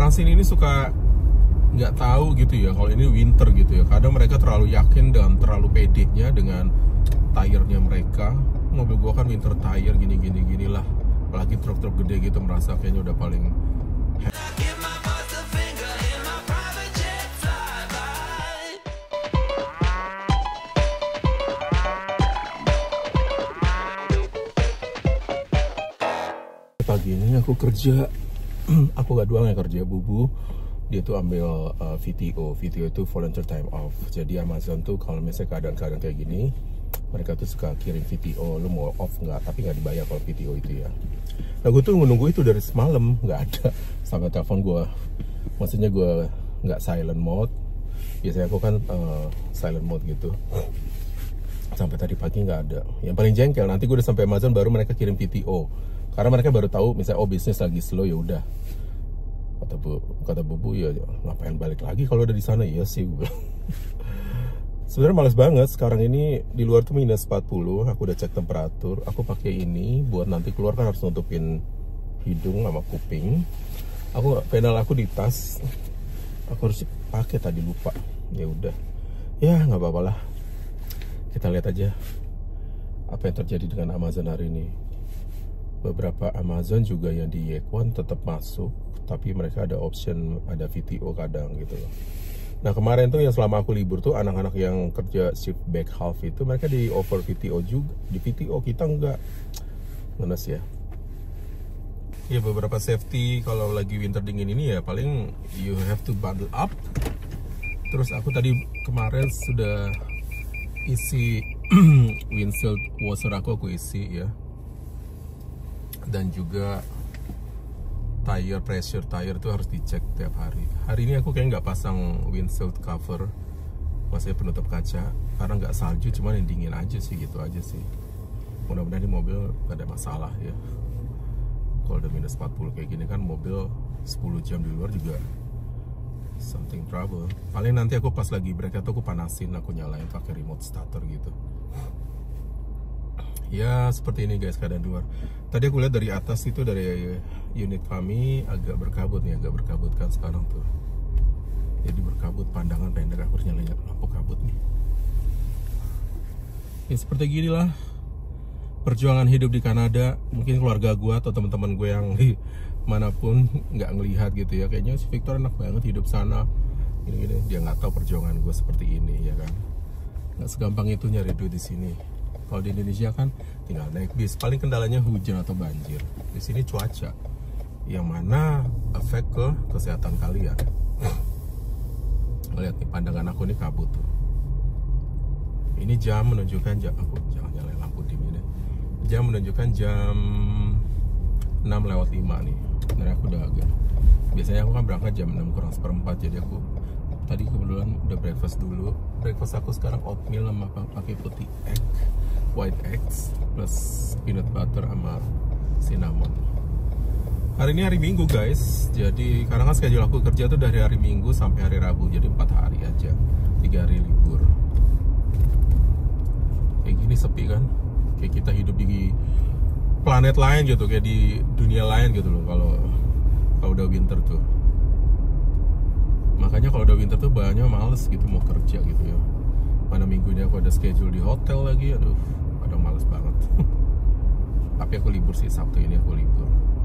orang sini ini suka nggak tahu gitu ya kalau ini winter gitu ya. Kadang mereka terlalu yakin dan terlalu pedenya dengan tire-nya mereka. Mobil gua kan winter tire gini lah. Apalagi truk-truk gede gitu, merasa kayaknya udah paling pagi ini aku kerja. Aku gak doang yang kerja, Bubu dia tuh ambil VTO itu volunteer time off. Jadi Amazon tuh kalau misalnya keadaan-keadaan kayak gini, mereka tuh suka kirim VTO, lu mau off nggak, tapi nggak dibayar kalau VTO itu ya. Nah gue tuh nunggu itu dari semalam, nggak ada. Sampai telepon gue, maksudnya gue nggak silent mode, biasanya aku kan silent mode gitu. Sampai tadi pagi nggak ada. Yang paling jengkel, nanti gue udah sampai Amazon baru mereka kirim VTO, karena mereka baru tahu misalnya oh bisnis lagi slow, ya udah. Kata Bubu, ya ngapain balik lagi kalau udah di sana. Iya sih gue. Sebenarnya males banget sekarang ini, di luar tuh minus 40. Aku udah cek temperatur. Aku pakai ini buat nanti keluar kan harus nutupin hidung sama kuping. Pedal aku di tas. Aku harus pakai, tadi lupa. Ya udah. Ya nggak apa-apa lah. Kita lihat aja apa yang terjadi dengan Amazon hari ini. Beberapa Amazon juga yang di Yekwon tetap masuk, tapi mereka ada option, ada VTO kadang gitu loh. Nah kemarin tuh yang selama aku libur tuh anak-anak yang kerja shift back half itu mereka di offer VTO juga. Di VTO kita enggak. Ngenes ya. Ya beberapa safety kalau lagi winter dingin ini ya paling you have to bundle up. Terus aku tadi kemarin sudah isi windshield washer aku isi ya. Dan juga tire pressure tire itu harus dicek tiap hari. Hari ini aku kayak nggak pasang windshield cover, maksudnya penutup kaca, karena nggak salju, cuman yang dingin aja sih, gitu aja sih. Mudah-mudahan di mobil gak ada masalah ya. Kalau udah minus 40 kayak gini kan, mobil 10 jam di luar juga something trouble. Paling nanti aku pas lagi break itu aku panasin, aku nyalain pakai remote starter gitu. Ya seperti ini guys keadaan luar. Tadi aku lihat dari atas itu, dari unit kami agak berkabut nih, agak berkabut kan sekarang tuh. Jadi berkabut, pandangan pendek, aku harus nyalain lampu kabut nih. Ya seperti gini lah perjuangan hidup di Kanada. Mungkin keluarga gue atau teman-teman gue yang di manapun nggak ngelihat gitu ya, kayaknya si Victor enak banget hidup sana gini-gini. Dia nggak tahu perjuangan gue seperti ini ya kan. Nggak segampang itu nyari duit di sini. Kalau di Indonesia kan tinggal naik bis, paling kendalanya hujan atau banjir. Di sini cuaca, yang mana efek ke kesehatan kalian. Lihat nih pandangan aku nih kabut tuh. Ini jam menunjukkan jam, aku jangan nyalain lampu dim ini. Jam menunjukkan jam 6:05 nih. Nah aku udah agak. Biasanya aku kan berangkat jam 6 kurang seperempat, jadi aku tadi kebetulan udah breakfast dulu. Breakfast aku sekarang oatmeal sama pakai putih egg, white eggs plus peanut butter sama cinnamon. Hari ini hari Minggu guys, jadi karena kan schedule aku kerja tuh dari hari Minggu sampai hari Rabu, jadi 4 hari aja, 3 hari libur. Kayak gini sepi kan, kayak kita hidup di planet lain gitu, kayak di dunia lain gitu loh kalau udah winter tuh. Makanya kalau udah winter tuh banyak males gitu mau kerja gitu ya. Mana minggunya aku ada schedule di hotel lagi, aduh, kadang males banget. Tapi aku libur sih, Sabtu ini aku libur.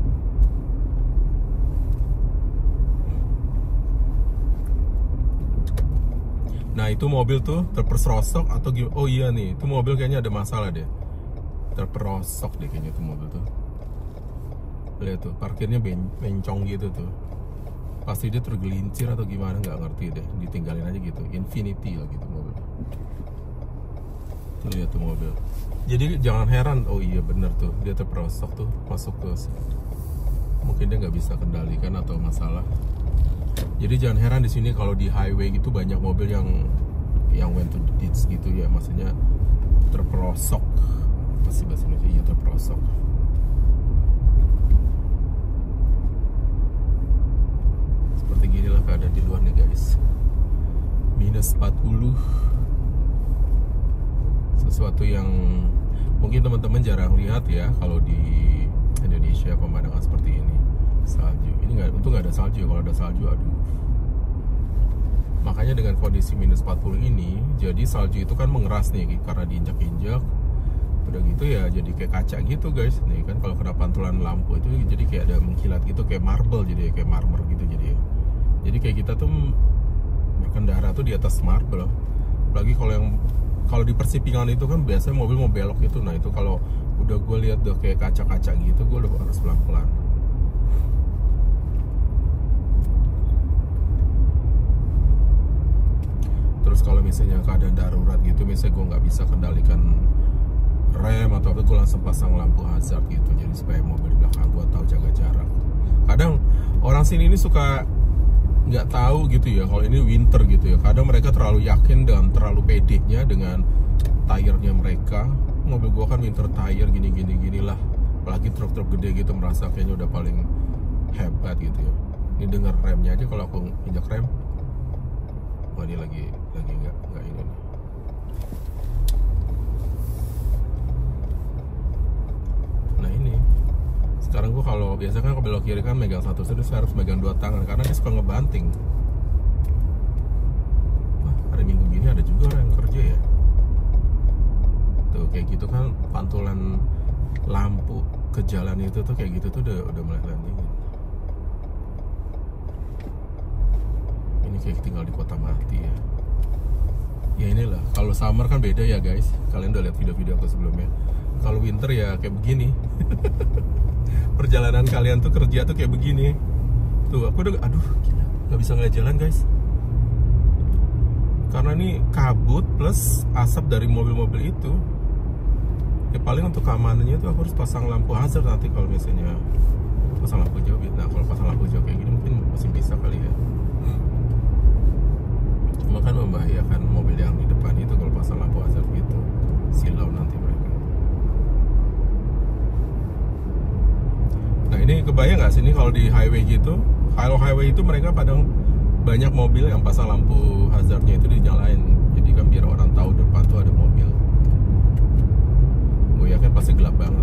Nah itu mobil tuh terperosok atau gimana? Oh iya nih, itu mobil kayaknya ada masalah deh. Terperosok deh kayaknya itu mobil tuh. Lihat tuh, parkirnya bencong gitu tuh. Pasti dia tergelincir atau gimana, nggak ngerti deh. Ditinggalin aja gitu, infinity lah gitu mobil. Tuh lihat tuh mobil. Jadi jangan heran, oh iya bener tuh, dia terperosok tuh, masuk ke mungkin dia nggak bisa kendalikan atau masalah. Jadi jangan heran di sini kalau di highway gitu banyak mobil yang went to the ditch gitu ya, maksudnya terperosok. Pasti bahasa Indonesia terperosok. Seperti ginilah keadaan di luar nih guys. Minus 40. Sesuatu yang mungkin teman-teman jarang lihat ya kalau di Indonesia, pemandangan seperti ini. Salju. Ini untung nggak ada salju. Kalau ada salju, aduh. Makanya dengan kondisi minus 40 ini, jadi salju itu kan mengeras nih karena diinjak-injak. Udah gitu ya jadi kayak kaca gitu guys. Nih kan kalau kena pantulan lampu itu jadi kayak ada mengkilat gitu, kayak marble, jadi kayak marmer gitu jadi. Jadi kayak kita tuh berkendara tuh di atas marble. Apalagi kalau di persipingan itu kan biasanya mobil mau belok itu. Nah itu kalau udah gue lihat udah kayak kaca-kaca gitu, gue udah harus pelan-pelan. Terus kalau misalnya keadaan darurat gitu, misalnya gue nggak bisa kendalikan rem atau apa, gue langsung pasang lampu hazard gitu, jadi supaya mobil di belakang gue tahu jaga jarak. Kadang orang sini ini suka nggak tahu gitu ya kalau ini winter gitu ya. Kadang mereka terlalu yakin dan terlalu pedenya dengan tire-nya mereka. Mobil gue kan winter tire gini lah. Apalagi truk-truk gede gitu, merasa kayaknya udah paling hebat gitu ya. Ini denger remnya aja, kalau aku injak rem, wah ini lagi nggak ini nih. Nah ini sekarang gue kalau biasa kan belok kiri kan megang satu, terus harus megang dua tangan karena dia suka ngebanting. Wah, hari Minggu gini ada juga orang yang kerja ya. Tuh kayak gitu kan pantulan lampu ke jalan itu tuh kayak gitu tuh udah mulai landingin. Ini kayak tinggal di kota mati ya. Ya inilah, kalau summer kan beda ya guys. Kalian udah lihat video-video aku sebelumnya. Kalau winter ya kayak begini. Perjalanan kalian tuh kerja tuh kayak begini. Tuh aku udah, aduh gila, gak bisa ngeliat jalan guys. Karena ini kabut plus asap dari mobil-mobil itu. Ya paling untuk keamanannya tuh aku harus pasang lampu hazard nanti kalau misalnya pasang lampu hijau. Nah kalau pasang lampu hijau kayak gini mungkin masih bisa kali ya. Cuma kan membahayakan mobil yang di depan itu kalau pasang lampu hazard gitu, silau nanti mereka. Nah ini kebayang nggak sih ini kalau di highway gitu, kalau highway itu mereka pada banyak mobil yang pasang lampu hazardnya itu dinyalain, jadi kan biar orang tahu depan tuh ada mobil. Gue yakin pasti gelap banget.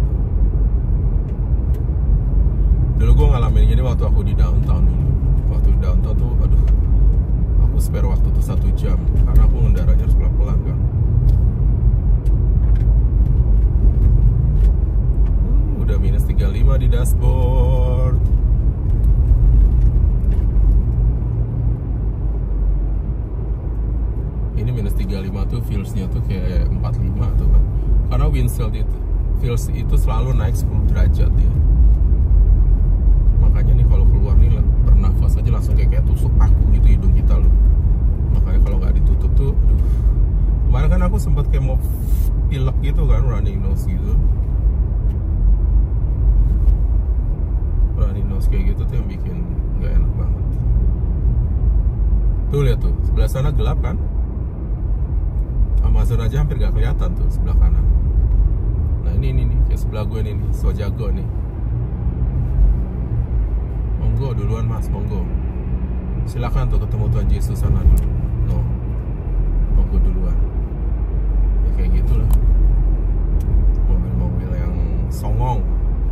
Dulu gue ngalamin gini waktu aku di downtown dulu. Waktu di downtown tuh, aduh, aku spare waktu tuh 1 jam karena aku ngendaranya harus pelan-pelan kan. Udah minus 35 di dashboard. Ini minus 35 tuh feelsnya tuh kayak 45 tuh kan. Karena windshield itu, feels itu selalu naik 10 derajat ya. Makanya nih kalau keluar nih bernafas aja langsung kayak tusuk paku gitu hidung kita loh. Makanya kalau nggak ditutup tuh, aduh. Kemarin kan aku sempat kayak mau pilek gitu kan, running nose gitu. Running nose kayak gitu tuh yang bikin nggak enak banget. Tuh lihat tuh, sebelah sana gelap kan. Amazon aja hampir gak kelihatan tuh sebelah kanan. Nah ini nih, kayak sebelah gue nih, Sojago nih. Monggo duluan mas, monggo. Silakan tuh ketemu Tuhan Yesus sana dulu. No, monggo duluan. Ya kayak gitulah. Mobil-mobil yang songong.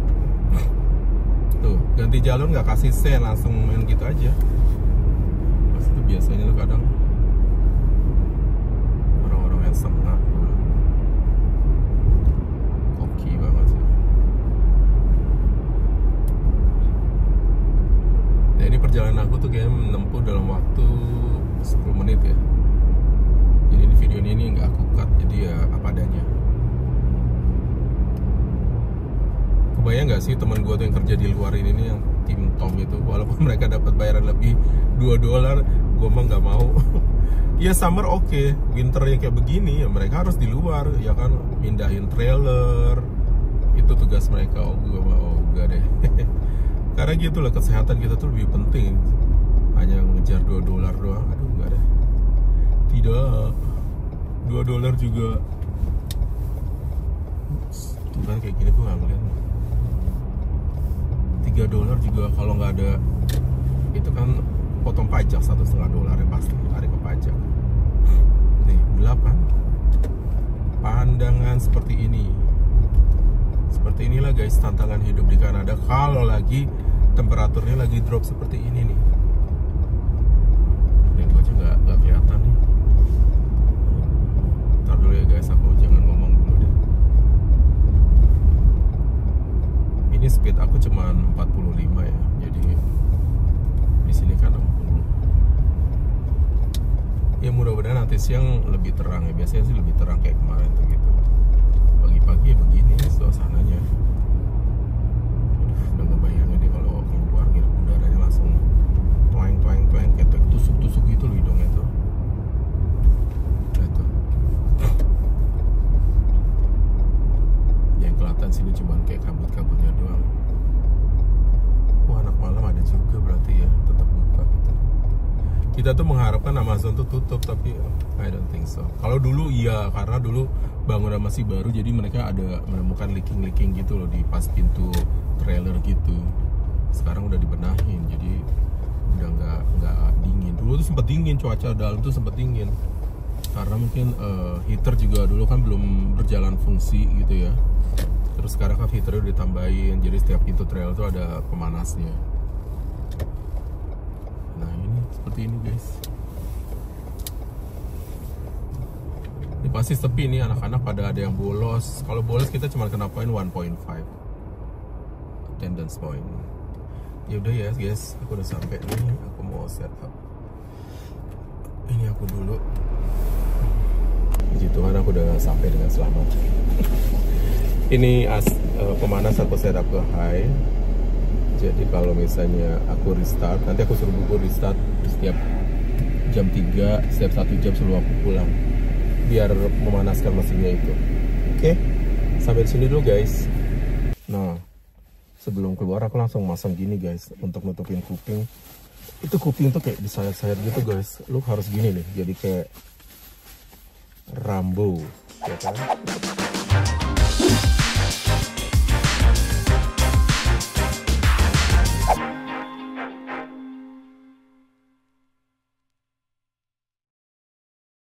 Tuh ganti jalur nggak kasih sen, langsung main gitu aja. Mas itu biasanya tuh kadang orang-orang yang sengak. Koki banget sih. Nah ini perjalanan aku tuh kayaknya menempuh dalam waktu 10 menit ya. Jadi ini video ini nggak aku cut, jadi ya apa adanya. Kebayang nggak sih teman gue tuh yang kerja di luar ini nih, yang tim Tom itu, walaupun mereka dapat bayaran lebih $2, gue mah nggak mau. Ya summer oke, winternya kayak begini ya mereka harus di luar ya kan, mindahin trailer, itu tugas mereka. Oh gue mah oh enggak deh. Karena gitu lah, kesehatan kita tuh lebih penting. Hanya ngejar $2 doang, aduh enggak deh. Tidak, $2 juga. Tuh kan kayak gini tuh nggak ngeliat. $3 juga kalau nggak ada itu kan potong pajak $1,5 ya pasti tarik ke pajak. Nih gelap kan, pandangan seperti ini. Seperti inilah guys tantangan hidup di Kanada kalau lagi temperaturnya lagi drop seperti ini nih. Ini gua aja nggak kelihatan nih. Ntar dulu ya guys, aku jangan ngomong dulu deh. Ini speed aku cuma 45 ya, jadi di sini kan 60. Ya mudah-mudahan nanti siang lebih terang ya. Biasanya sih lebih terang kayak kemarin tuh gitu. Pagi-pagi ya begini suasananya. Udah ngebayangin deh kalau keluar ngirup udaranya langsung toeng kayak tusuk-tusuk gitu loh hidungnya tuh. Gitu. Yang kelihatan sini cuman kayak kabut-kabutnya doang. Wah, anak malam ada juga berarti ya, tetap buka gitu. Kita tuh mengharapkan Amazon tuh tutup, tapi I don't think so. Kalau dulu iya, karena dulu bangunan masih baru, jadi mereka ada menemukan leaking gitu loh di pas pintu trailer gitu. Sekarang udah dibenahin, jadi udah nggak dingin. Dulu tuh sempat dingin, cuaca dalam tuh sempat dingin. Karena mungkin heater juga dulu kan belum berjalan fungsi gitu ya. Terus sekarang kan heaternya udah ditambahin, jadi setiap pintu trailer tuh ada pemanasnya. Nah ini seperti ini guys. Ini pasti sepi nih, anak-anak pada ada yang bolos. Kalau bolos kita cuma kena poin 1.5 attendance point. Ya udah ya guys, aku udah sampai nih. Aku mau setup. Ini aku dulu. Puji Tuhan aku udah sampai dengan selamat. Ini pemanas aku setup ke high. Jadi kalau misalnya aku restart, nanti aku suruh buku restart setiap jam 3, setiap 1 jam sebelum aku pulang, biar memanaskan mesinnya itu. Oke, sampai di sini dulu guys. Nah, sebelum keluar aku langsung masang gini guys, untuk nutupin kuping. Itu kuping tuh kayak disayat-sayat gitu guys. Lu harus gini nih, jadi kayak Rambo, ya kan?